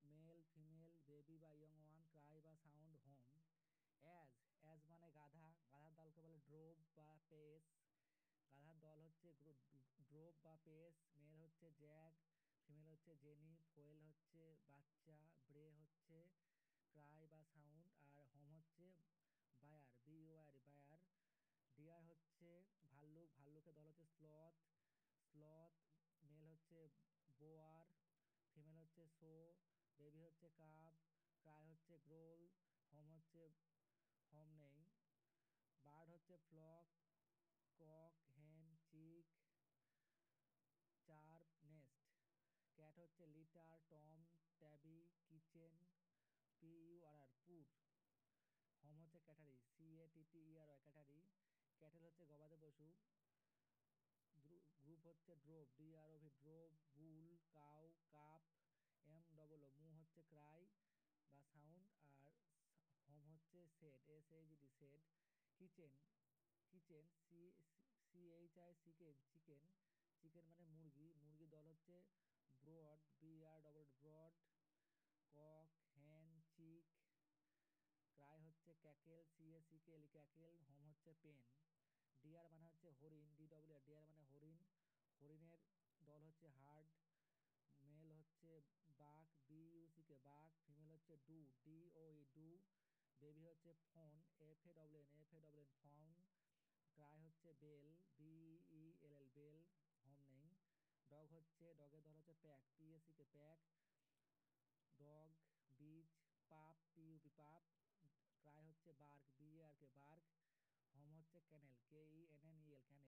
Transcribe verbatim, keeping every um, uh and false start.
Mail female baby বা young one cry বা sound home. Ass ass মানে গাধা, গাধার দলকে বলে ড্রোভ বা পেস। গাধার দল হচ্ছে ড্রোভ বা পেস। মেল হচ্ছে জ্যাক, ফিমেল হচ্ছে জেনি, ফোয়েল হচ্ছে বাচ্চা, ব্রে হচ্ছে ক্রাই বা সাউন্ড, আর হোম হচ্ছে byre, B U R byre. Bear হচ্ছে ভাল্লুক, ভাল্লুকের দল হচ্ছে স্লথ, স্লথ। মেল হচ্ছে বোয়ার, ফিমেল হচ্ছে শো, বেবি হচ্ছে কাব, ক্রাই হচ্ছে গ্রোল, হোম হচ্ছে হোম নেই। বার্ড হচ্ছে flock, cock, hen, chick, chirp, nest. Cat হচ্ছে litter, tom, tabby, kitten, P U R R পুর। হোম হচ্ছে cattery, C A T T E R Y cattery. Cattle হচ্ছে গবাদি পশু। গ্রুপ হচ্ছে drove, D R O V drove, bull, cow, calf, M double O moo হচ্ছে cry বা sound, আর home হচ্ছে shed, S H D shed. Kitchen, kitchen, C C H I chicken, chicken. Chicken মানে মুরগি, মুরগির দল হচ্ছে brood, B R double brood. Cock, hen, chick. Cry হচ্ছে cackle, C A C K L cackle, home হচ্ছে pen. Deer মানে হচ্ছে হরিণ, ডি ডবল আর ডিয়ার মানে হরিণ, হরিণের দল হচ্ছে হার্ড। মেল হচ্ছে বাঘ, বি ইউ সি কে বাঘ, ফিমেল হচ্ছে doe, D O E doe. Baby হচ্ছে fawn, F A double N, F A double N fawn. Cry হচ্ছে bell, B E L L bell, home নেই। Dog হচ্ছে, ডগের দল হচ্ছে pack, P S C K pack, dog. Bitch, pup, P U P pup. Cry হচ্ছে bark, B A R K bark, home হচ্ছে kennel, কে E N N E এল ক্যানেল।